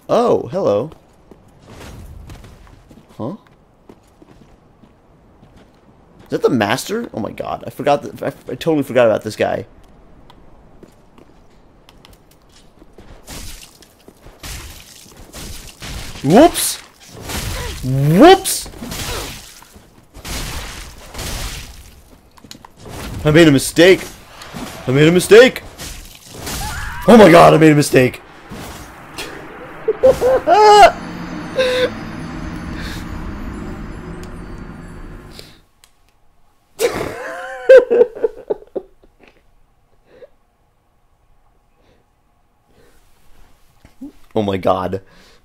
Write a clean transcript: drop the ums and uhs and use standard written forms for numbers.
Oh, hello. Huh? Is that the master? Oh my god, I forgot that. I totally forgot about this guy. Whoops! Whoops! I made a mistake. I made a mistake. Oh my god, I made a mistake. Oh my god.